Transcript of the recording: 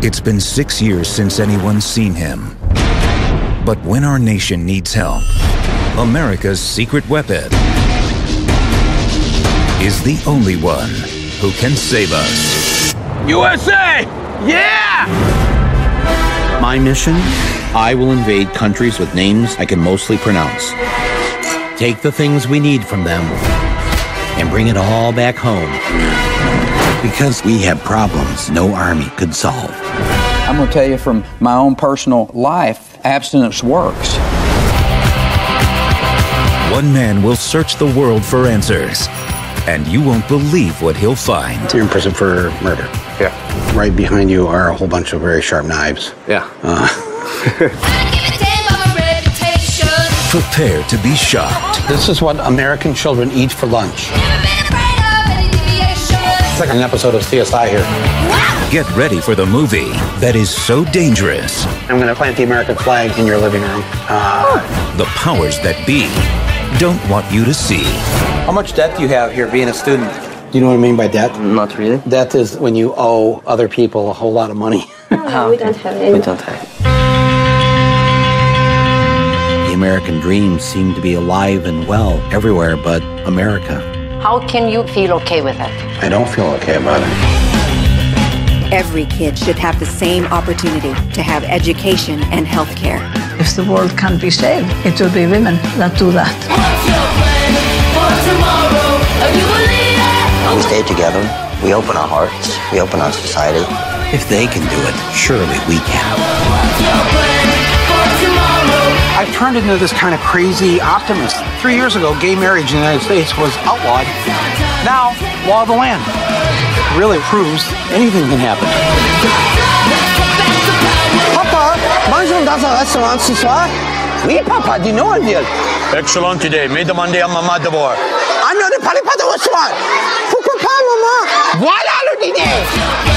It's been 6 years since anyone's seen him. But when our nation needs help, America's secret weapon is the only one who can save us. USA! Yeah! My mission? I will invade countries with names I can mostly pronounce. Take the things we need from them and bring it all back home. Because we have problems no army could solve. I'm going to tell you from my own personal life, abstinence works. One man will search the world for answers, and you won't believe what he'll find. You're in prison for murder. Yeah. Right behind you are a whole bunch of very sharp knives. Yeah. Prepare to be shocked. This is what American children eat for lunch. It's like an episode of CSI here. Get ready for the movie that is so dangerous. I'm going to plant the American flag in your living room. The powers that be don't want you to see. How much debt do you have here being a student? Do you know what I mean by debt? Not really. Debt is when you owe other people a whole lot of money. No, we don't have any. We don't have. The American dream seemed to be alive and well everywhere but America. How can you feel okay with it? I don't feel okay about it. Every kid should have the same opportunity to have education and health care. If the world can be saved, it will be women that do that. We stay together, we open our hearts, we open our society. If they can do it, surely we can. I've turned into this kind of crazy optimist. 3 years ago, gay marriage in the United States was outlawed. Now, law of the land. It really proves anything can happen. Papa, mangiamo dans un restaurant ce soir? Oui, papa, dis-nous un deal. Excellent idée, mais demandez à maman d'abord. Ah non, ne parlez pas de restaurant. Pourquoi pas, maman? Voilà le dîner.